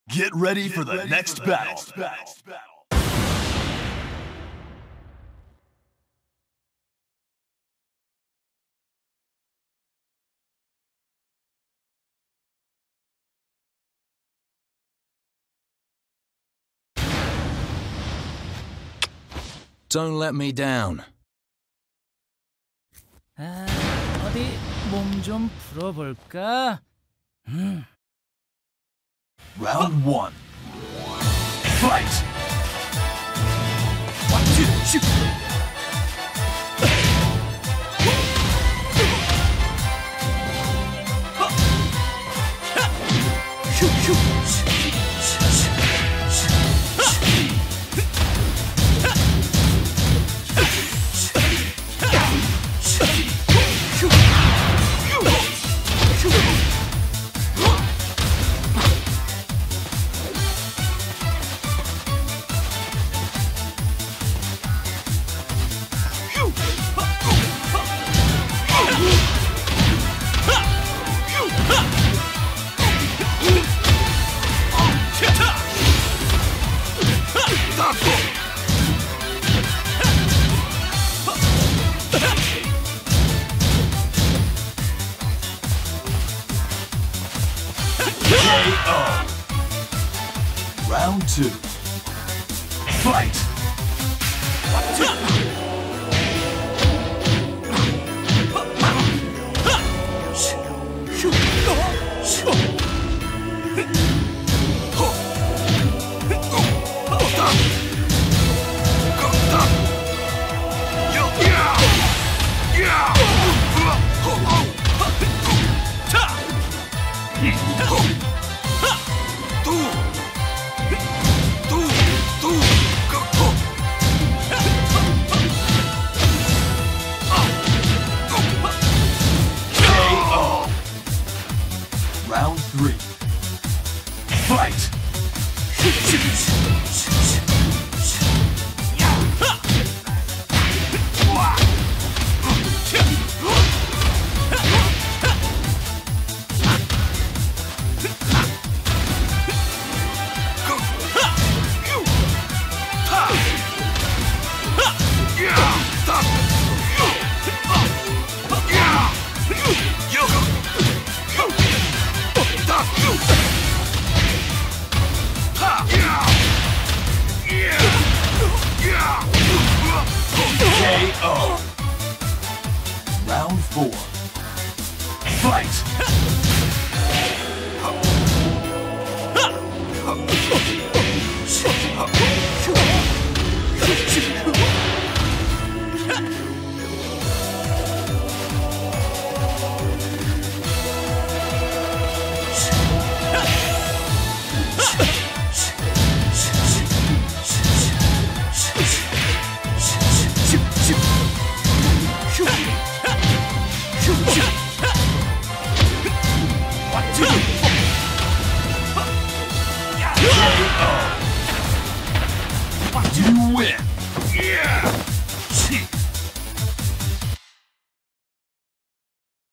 Get ready for the next battle. Don't let me down. 어디 몸 좀 풀어볼까? Round 1. Fight! 1, 2, shoot! Shoot, shoot! Round 2. Fight! 1, 2. Round 3. Fight! KO. Round 4. Fight! You win! Yeah!